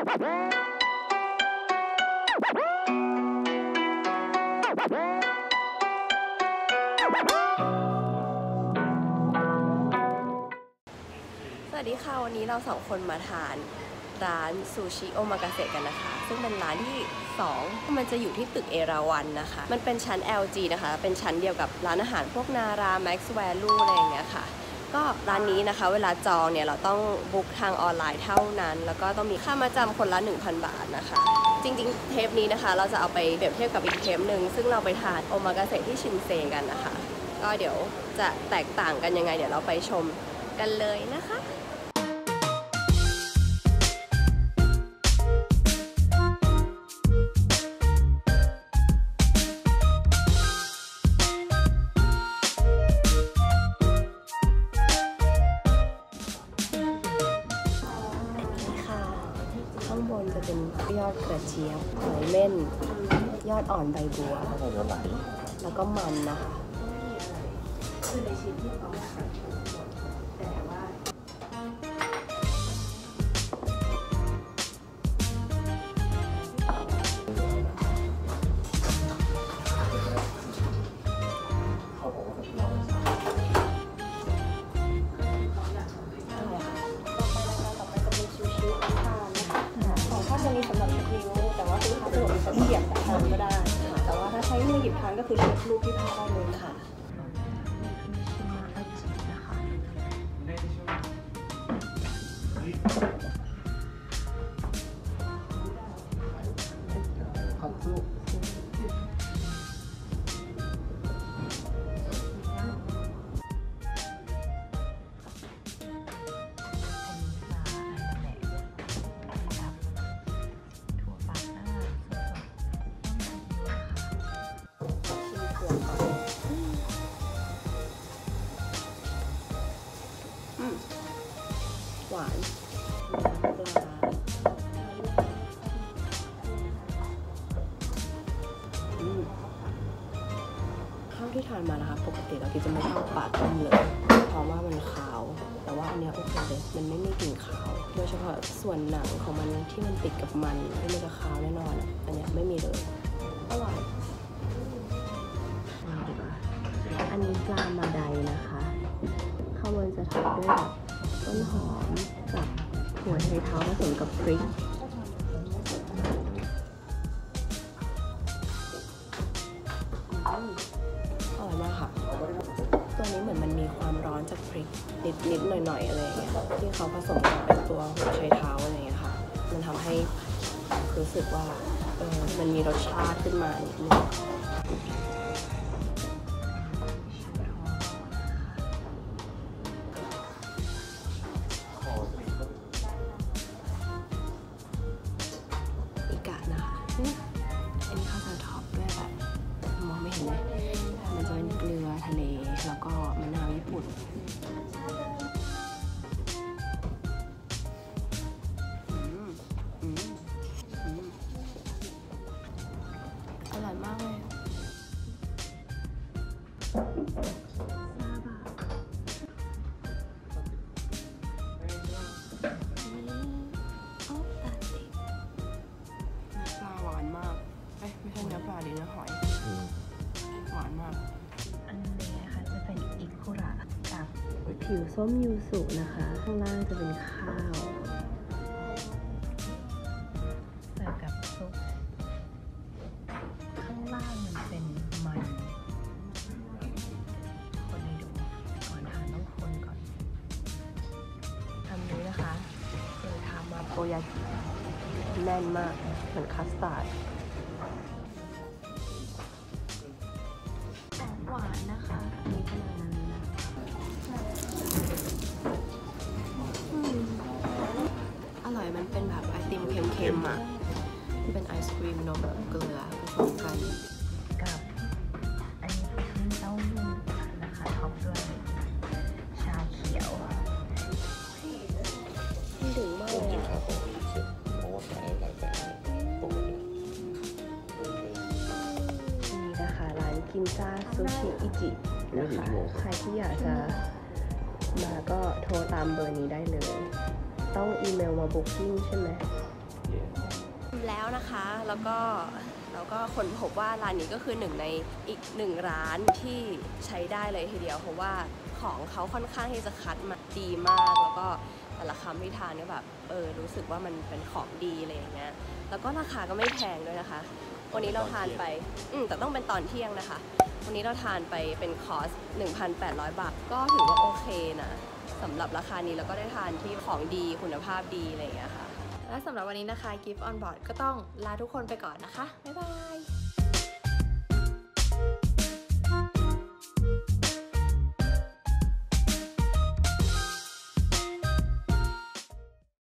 สวัสดีค่ะวันนี้เราสองคนมาทานร้านซูชิโอมากาเสะกันนะคะซึ่งเป็นร้านที่2มันจะอยู่ที่ตึกเอราวัณนะคะมันเป็นชั้น LG นะคะเป็นชั้นเดียวกับร้านอาหารพวกนาราแม็กซ์แวลูอะไรอย่างเงี้ยค่ะก็ร้านนี้นะคะเวลาจองเนี่ยเราต้องบุ๊กทางออนไลน์เท่านั้นแล้วก็ต้องมีค่ามาจำคนละ 1,000 บาทนะคะจริงๆเทปนี้นะคะเราจะเอาไปเปรียบเทียบกับอีกเทปหนึ่งซึ่งเราไปทานโอมากาเสะที่ชินเซกันนะคะก็เดี๋ยวจะแตกต่างกันยังไงเดี๋ยวเราไปชมกันเลยนะคะข้างบนจะเป็นยอดกระเจี๊ยบหอยเม่นยอดอ่อนใบบัวแล้วก็มันนะคะสำหรับเชฟนิ้วแต่ว่าคือถ้าสะดวกใช้เสียบแต่ทานก็ได้แต่ว่าถ้าใช้มือหยิบทานก็คือเชฟลูกที่ทานได้เลยค่ะหวานปลาข้าวที่ทานมานะคะปกติเรากินจะไม่ชอบปลาต้มเลยเพราะว่ามันขาวแต่ว่าอันนี้โอเคเลยมันไม่มีกลิ่นขาวโดยเฉพาะส่วนหนังของมันที่มันติดกับมันที่มันจะขาวแน่นอนอันนี้ไม่มีเลยอร่อยอันนี้ปลามาไดนะคะข้าวมันจะทอดด้วยแบบต้นหอมกับหัวไชเท้าผสมกับพริกอร่อยมากค่ะตัวนี้เหมือนมันมีความร้อนจากพริกนิดหน่อยอะไรอย่างเงี้ยที่เขาผสมกับเป็นตัวหัวไชเท้าอะไรอย่างเงี้ยค่ะมันทำให้รู้สึกว่ามันมีรสชาติขึ้นมานิดนึงอันนี้เขาจะท็อปด้วยแบบมองไม่เห็นเลยมันจะเป็นเกลือทะเลแล้วก็มะนาวญี่ปุ่นอร่อยมากเลยหวานมากไม่ใช่เนื้อปลาดิเนื้อหอยหวานมากอันนี้นะคะจะเป็นอิคุระกับผิวส้มยูสุนะคะข้างล่างจะเป็นข้าวเสิร์ฟกับซุปข้างล่างมันเป็นมันคนให้ดูก่อนทานต้องคนก่อนอันนี้นะคะคือทามาโกยากิแน่นมากเหมือนคัสตาร์ดหวานนะคะมีขนาดนั้นนะอร่อยมันเป็นแบบไอติมเค็มๆอ่ะเป็นไอศครีมนมกับเกลือผสมกันกับอันนี้เป็นเต้าหู้นะคะท็อปด้วยชาเขียวถึงมากเลยกินซ่าซูชิอิจินะคะใครที่อยากจะมาก็โทรตามเบอร์นี้ได้เลยต้องอีเมลมาบุ๊กิ้งใช่ไหมแล้วนะคะแล้วก็ค้นพบว่าร้านนี้ก็คือหนึ่งในอีกหนึ่งร้านที่ใช้ได้เลยทีเดียวเพราะว่าของเขาค่อนข้างที่จะคัดมาดีมากแล้วก็แต่ละคำที่ทานเนี่ยแบบรู้สึกว่ามันเป็นของดีอะไรอย่างเงี้ยแล้วก็ราคาก็ไม่แพงด้วยนะคะวันนี้เราทานไปแต่ต้องเป็นตอนเที่ยงนะคะวันนี้เราทานไปเป็นคอร์ส 1,800 บาทก็ถือว่าโอเคนะสำหรับราคานี้แล้วก็ได้ทานที่ของดีคุณภาพดีอะไรอย่างเงี้ยค่ะและสำหรับวันนี้นะคะ Gift on Board ก็ต้องลาทุกคนไปก่อนนะคะบ๊ายบาย